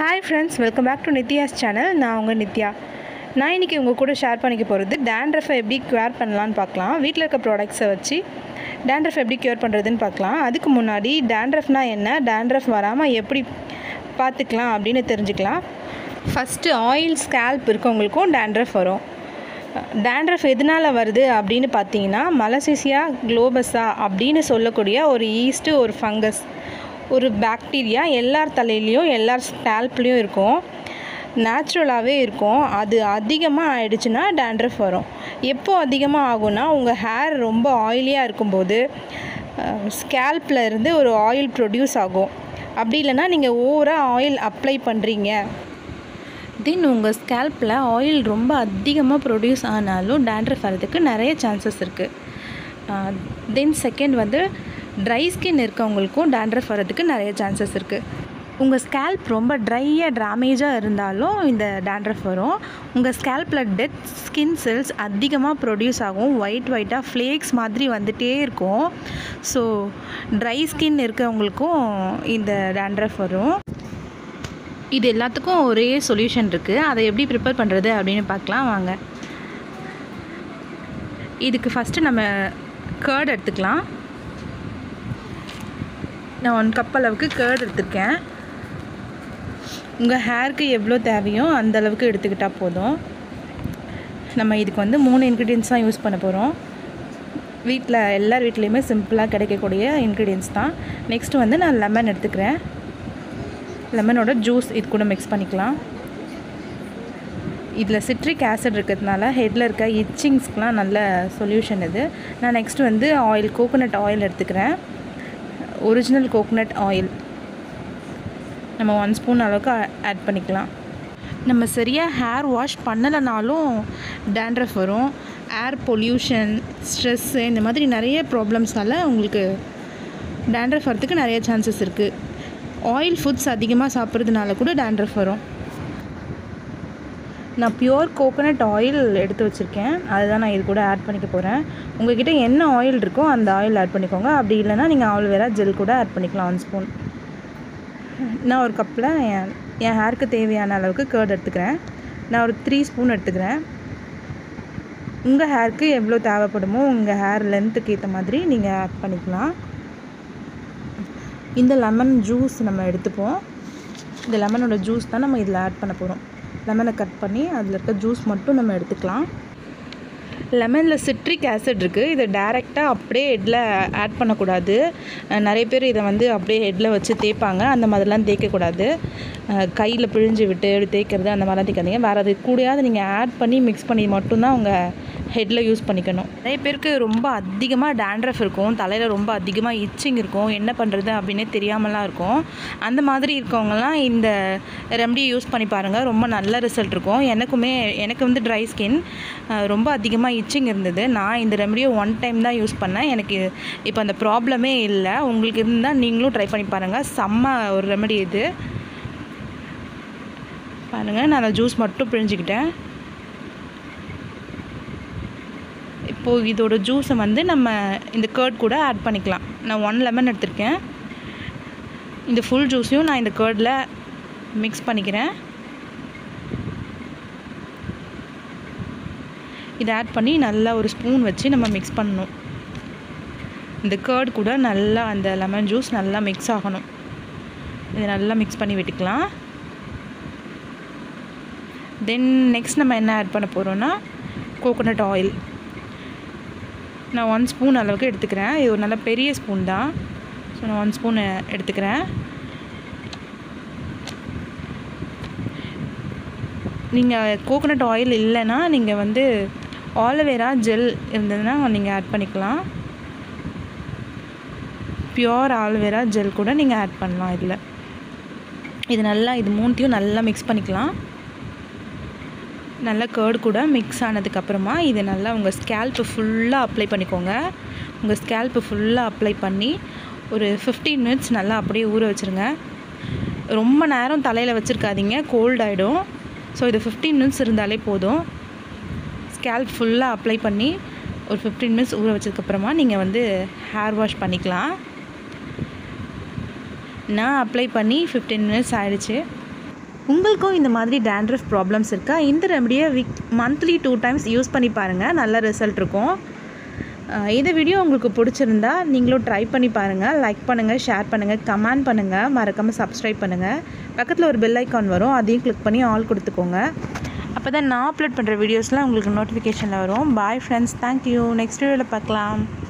Hi friends, welcome back to Nithya's channel. நான் உங்கள் நித்யா. நான் இன்றைக்கி உங்கள் கூட ஷேர் பண்ணிக்க போகிறது dandruff-ஐ எப்படி க்யூர் பண்ணலான்னு பார்க்கலாம். வீட்டில் இருக்க ப்ராடக்ட்ஸை வச்சு dandruff எப்படி க்யூர் பண்ணுறதுன்னு பார்க்கலாம். அதுக்கு முன்னாடி dandruffனா என்ன, dandruff வராமல் எப்படி பார்த்துக்கலாம் அப்படின்னு தெரிஞ்சுக்கலாம். ஃபஸ்ட்டு ஆயில் ஸ்கேல்ப் இருக்கவங்களுக்கும் dandruff வரும். dandruff எதனால் வருது அப்படின்னு பார்த்தீங்கன்னா மலசீசியா குளோபஸா அப்படின்னு சொல்லக்கூடிய ஒரு ஈஸ்ட்டு ஒரு ஃபங்கஸ் ஒரு பாக்டீரியா எல்லார் தலையிலையும் எல்லார் ஸ்கேல்ப்லேயும் இருக்கும், நேச்சுரலாகவே இருக்கும். அது அதிகமாக ஆயிடுச்சுன்னா dandruff வரும். எப்போ அதிகமாக ஆகும்னா உங்கள் ஹேர் ரொம்ப ஆயிலியாக இருக்கும்போது ஸ்கேல்பில் இருந்து ஒரு ஆயில் ப்ரொடியூஸ் ஆகும். அப்படி இல்லைன்னா நீங்கள் ஓவராக ஆயில் அப்ளை பண்ணுறீங்க, தென் உங்கள் ஸ்கேல்பில் ஆயில் ரொம்ப அதிகமாக ப்ரொடியூஸ் ஆனாலும் dandruff வரதுக்கு நிறைய சான்சஸ் இருக்குது. தென் செகண்ட் ட்ரை ஸ்கின் இருக்கவங்களுக்கும் dandruff வரதுக்கு நிறைய சான்சஸ் இருக்குது. உங்கள் ஸ்கேல்ப் ரொம்ப ட்ரையாக டேமேஜாக இருந்தாலும் இந்த dandruff வரும். உங்கள் ஸ்கேல்பில் டெட் ஸ்கின் செல்ஸ் அதிகமாக ப்ரொடியூஸ் ஆகும், ஒயிட்டாக ஃப்ளேக்ஸ் மாதிரி வந்துகிட்டே இருக்கும். ஸோ ட்ரை ஸ்கின் இருக்கவங்களுக்கும் இந்த dandruff வரும். இது எல்லாத்துக்கும் ஒரே சொல்யூஷன் இருக்குது. அதை எப்படி ப்ரிப்பேர் பண்ணுறது அப்படின்னு பார்க்கலாம் வாங்க. இதுக்கு ஃபஸ்ட்டு நம்ம கர்ட் எடுத்துக்கலாம். நான் 1 கப் அளவுக்கு கர்ட் எடுத்துருக்கேன். உங்கள் ஹேருக்கு எவ்வளோ தேவையோ அந்த அளவுக்கு எடுத்துக்கிட்டால் போதும். நம்ம இதுக்கு 3 இன்க்ரீடியன்ஸ் தான் யூஸ் பண்ண போகிறோம். எல்லார் வீட்லேயுமே சிம்பிளாக கிடைக்கக்கூடிய இன்க்ரீடியன்ஸ் தான். நெக்ஸ்ட்டு நான் லெமன் எடுத்துக்கிறேன். லெமனோட ஜூஸ் இது கூட மிக்ஸ் பண்ணிக்கலாம். இதில் சிட்ரிக் ஆசிட் இருக்கிறதுனால ஹெட்டில் இருக்க இச்சிங்ஸ்க்கெலாம் நல்ல சொல்யூஷன் இது. நான் நெக்ஸ்ட்டு ஆயில் கோகோனட் ஆயில் எடுத்துக்கிறேன். ஒரிஜினல் கோகோனட் ஆயில் நம்ம 1 ஸ்பூன் அளவுக்கு ஆட் பண்ணிக்கலாம். நம்ம சரியாக ஹேர் வாஷ் பண்ணலைனாலும் dandruff வரும். ஏர் பொல்யூஷன், ஸ்ட்ரெஸ்ஸு, இந்த மாதிரி நிறைய ப்ராப்ளம்ஸால் உங்களுக்கு dandruff வரதுக்கு நிறைய சான்சஸ் இருக்குது. ஆயில் ஃபுட்ஸ் அதிகமாக சாப்பிட்றதுனால கூட dandruff வரும். நான் பியூர் கோகோனட் ஆயில் எடுத்து வச்சுருக்கேன், அதுதான் நான் இது கூட ஆட் பண்ணிக்க போகிறேன். உங்கள்கிட்ட என்ன ஆயில் இருக்கோ அந்த ஆயில் ஆட் பண்ணிக்கோங்க. அப்படி இல்லைனா நீங்கள் ஆலோவேரா ஜெல் கூட ஆட் பண்ணிக்கலாம் 1 ஸ்பூன். நான் ஒரு கப்பில் என் ஹேருக்கு தேவையான அளவுக்கு கர்ட் எடுத்துக்கிறேன். நான் ஒரு 3 ஸ்பூன் எடுத்துக்கிறேன். உங்கள் ஹேருக்கு எவ்வளோ தேவைப்படுமோ உங்கள் ஹேர் லென்த்துக்கு ஏற்ற மாதிரி நீங்கள் ஆட் பண்ணிக்கலாம். இந்த லெமன் ஜூஸ் நம்ம எடுத்துப்போம். இந்த லெமனோட ஜூஸ் தான் நம்ம இதில் ஆட் பண்ண போகிறோம். லெமனை கட் பண்ணி அதில் இருக்க ஜூஸ் மட்டும் நம்ம எடுத்துக்கலாம். லெமனில் சிட்ரிக் ஆசிட் இருக்குது. இதை டைரெக்டாக அப்படியே ஹெட்டில் ஆட் பண்ணக்கூடாது. நிறைய பேர் இதை அப்படியே ஹெட்டில் வச்சு தேய்ப்பாங்க. அந்த மாதிரிலாம் தேய்க்கக்கூடாது. கையில் பிழிஞ்சு விட்டு தேய்க்கிறது அந்த மாதிரிலாம் தேய்க்காதீங்க. வேறு அது கூடயாவது நீங்கள் ஆட் பண்ணி மிக்ஸ் பண்ணி மட்டும்தான் உங்கள் ஹெட்டில் யூஸ் பண்ணிக்கணும். நிறைய பேருக்கு ரொம்ப அதிகமாக dandruff இருக்கும், தலையில் ரொம்ப அதிகமாக இச்சிங் இருக்கும், என்ன பண்ணுறது அப்படின்னே தெரியாமலாம் இருக்கும். அந்த மாதிரி இருக்கவங்கலாம் இந்த ரெமடியை யூஸ் பண்ணி பாருங்கள், ரொம்ப நல்ல ரிசல்ட் இருக்கும். எனக்கு ட்ரை ஸ்கின், ரொம்ப அதிகமாக இச்சிங் இருந்தது. நான் இந்த ரெமடியை 1 டைம் தான் யூஸ் பண்ணேன். எனக்கு இப்போ அந்த ப்ராப்ளமே இல்லை. உங்களுக்கு இருந்தால் நீங்களும் ட்ரை பண்ணி பாருங்கள். செம்ம ஒரு ரெமடி இது. பாருங்கள், நான் அந்த ஜூஸ் மட்டும் பிழிஞ்சிக்கிட்டேன். இப்போது இதோட ஜூஸை நம்ம இந்த கர்ட் கூட ஆட் பண்ணிக்கலாம். நான் 1 லெமன் எடுத்திருக்கேன். இந்த ஃபுல் ஜூஸையும் நான் இந்த கர்டில் மிக்ஸ் பண்ணிக்கிறேன். இதை ஆட் பண்ணி நல்லா ஒரு ஸ்பூன் வச்சு நம்ம மிக்ஸ் பண்ணணும். இந்த கர்ட் கூட நல்லா அந்த லெமன் ஜூஸ் நல்லா மிக்ஸ் ஆகணும். இதை நல்லா மிக்ஸ் பண்ணி விட்டுக்கலாம். தென் நெக்ஸ்ட் நம்ம என்ன ஆட் பண்ண போகிறோன்னா கோகோனட் ஆயில். நான் 1 ஸ்பூன் அளவுக்கு எடுத்துக்கிறேன். இது ஒரு நல்ல பெரிய ஸ்பூன் தான். ஸோ நான் 1 ஸ்பூன் எடுத்துக்கிறேன். நீங்கள் கோகோனட் ஆயில் இல்லைன்னா நீங்கள் ஆலோவேரா ஜெல் இருந்ததுன்னா நீங்கள் ஆட் பண்ணிக்கலாம். பியோர் ஆலோவேரா ஜெல் கூட நீங்கள் ஆட் பண்ணலாம் இதில். இது மூணுத்தையும் நல்லா மிக்ஸ் பண்ணிக்கலாம். நல்லா கர்டு கூட மிக்ஸ் ஆனதுக்கப்புறமா இதை நல்லா உங்கள் ஸ்கேல்ப்பு ஃபுல்லாக அப்ளை பண்ணிக்கோங்க. உங்கள் ஸ்கேல்ப்பு ஃபுல்லாக அப்ளை பண்ணி ஒரு 15 மினிட்ஸ் நல்லா அப்படியே ஊற வச்சுருங்க. ரொம்ப நேரம் தலையில் வச்சுருக்காதீங்க, கோல்ட் ஆகிடும். ஸோ இது 15 மினிட்ஸ் இருந்தாலே போதும். ஸ்கேல்ப் ஃபுல்லாக அப்ளை பண்ணி ஒரு 15 மினிட்ஸ் ஊற வச்சதுக்கப்புறமா நீங்கள் ஹேர் வாஷ் பண்ணிக்கலாம். நான் அப்ளை பண்ணி 15 மினிட்ஸ் ஆகிடுச்சு. உங்களுக்கும் இந்த மாதிரி டேண்ட்ரஃப் ப்ராப்ளம்ஸ் இருக்கா? இந்த ரெமடியை மந்த்லி 2 டைம்ஸ் யூஸ் பண்ணி பாருங்கள், நல்ல ரிசல்ட் இருக்கும். இந்த வீடியோ உங்களுக்கு பிடிச்சிருந்தா நீங்களும் ட்ரை பண்ணி பாருங்கள். லைக் பண்ணுங்கள், ஷேர் பண்ணுங்கள், கமெண்ட் பண்ணுங்கள், மறக்காமல் சப்ஸ்கிரைப் பண்ணுங்கள். பக்கத்தில் ஒரு பெல் ஐக்கான் வரும், அதையும் கிளிக் பண்ணி ஆல் கொடுத்துக்கோங்க. அப்போ தான் நான் அப்லோட் பண்ணுற வீடியோஸ்லாம் உங்களுக்கு நோட்டிஃபிகேஷனில் வரும். Bye friends, thank you. நெக்ஸ்ட் வீடியோவில் பார்க்கலாம்.